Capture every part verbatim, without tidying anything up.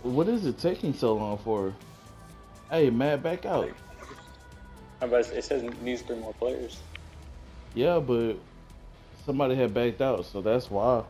What is it taking so long for? Hey, Matt, back out. How about it says it needs three more players. Yeah, but somebody had backed out, so that's why.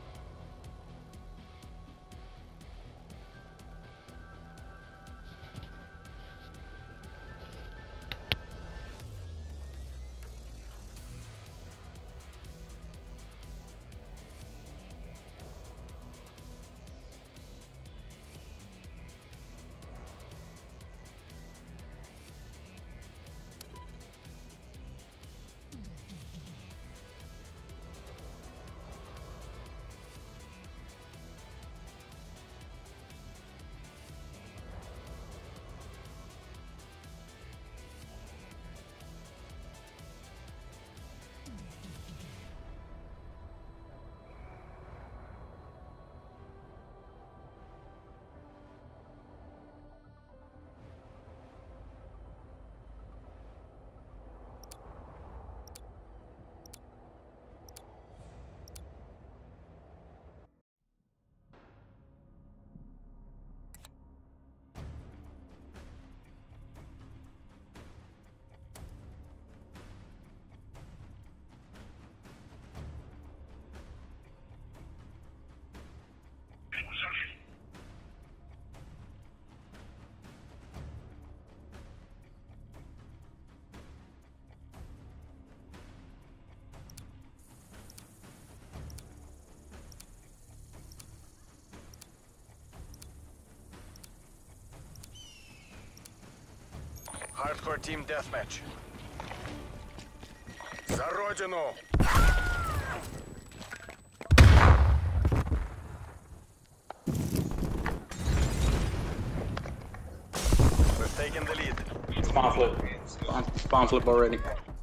Hardcore team deathmatch. За родину! We've taken the lead. Spawn flip. Spawn, spawn flip already.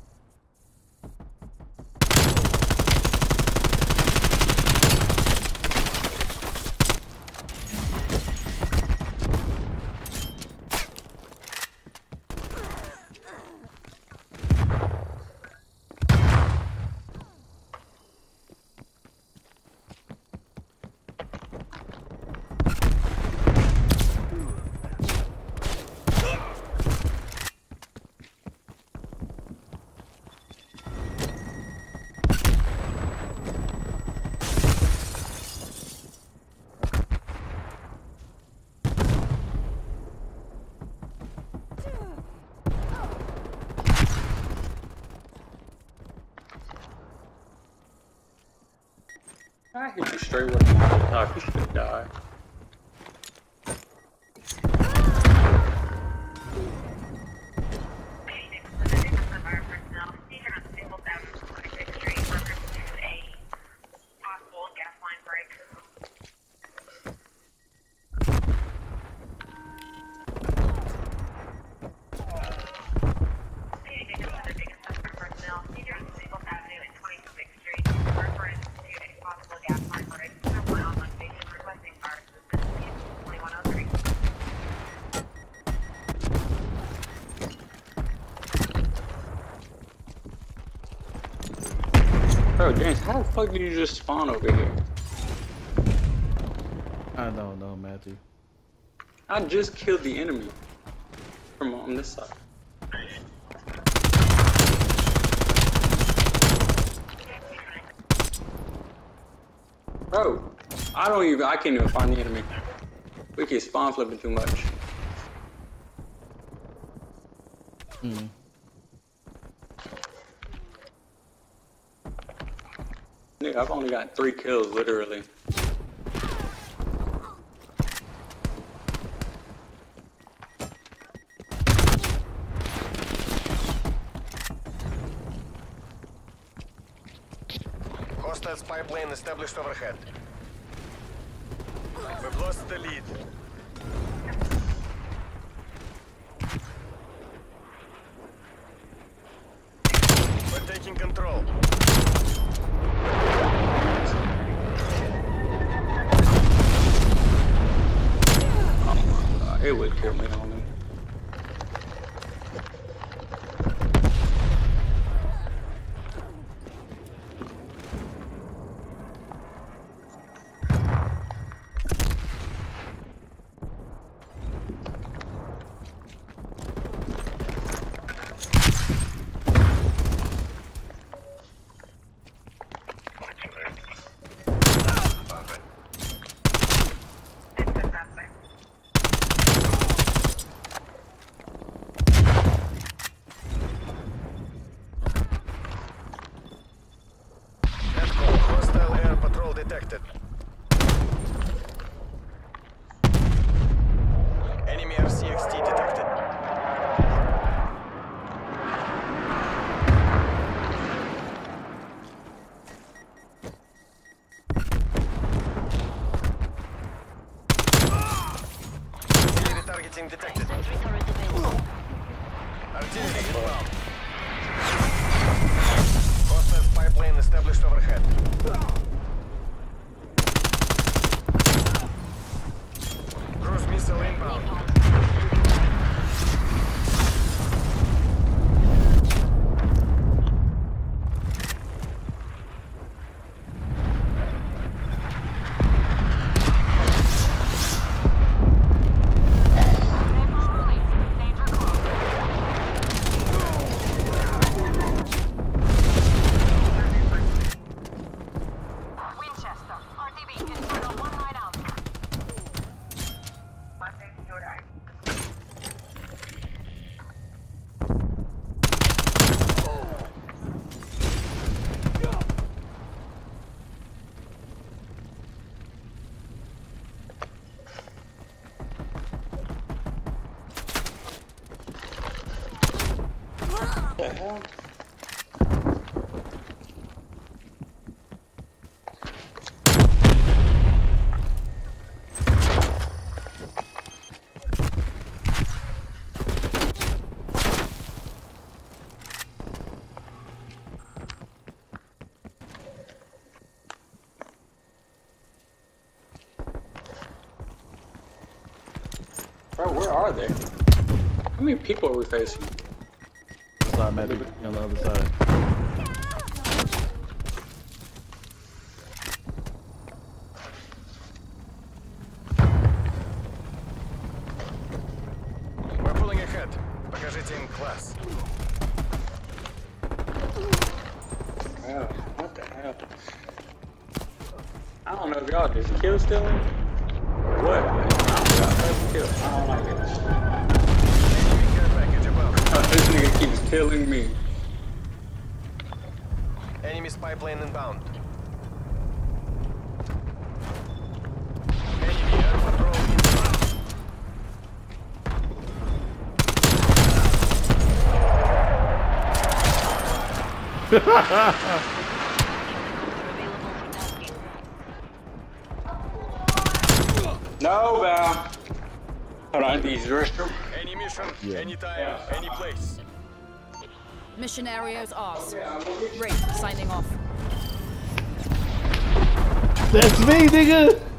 I hit you straight with a Molotov. You should have died. Bro, James, how the fuck did you just spawn over here? I don't know, Matthew. I just killed the enemy from on this side. Bro, I don't even, I can't even find the enemy. We keep spawn flipping too much. Hmm. Nigga, I've only got three kills, literally. Hostile spy plane established overhead. We've lost the lead. We're taking control. It would kill me, homie. detected. Enemy R C X T detected. Artillery targeting detected. Artillery inbound. Hostile spy plane established overhead. Cruise missile inbound. Winchester, R T B, internal one line out. What the hell? Bro, where are they? How many people are we facing? Side medic on the other side. We're pulling ahead. Покажите им класс. Oh, what the hell? I don't know if y'all just kill stealing. What? I don't know if y'all kill. I don't like it. Enemy care package above. Oh, this nigga keeps killing me. Enemy spy plane inbound. Enemy air patrol inbound. No, Val. Hold on, these restroom. Any mission, Yeah. anytime, any place. Mission areas ours. Ray, signing off. That's me, nigga.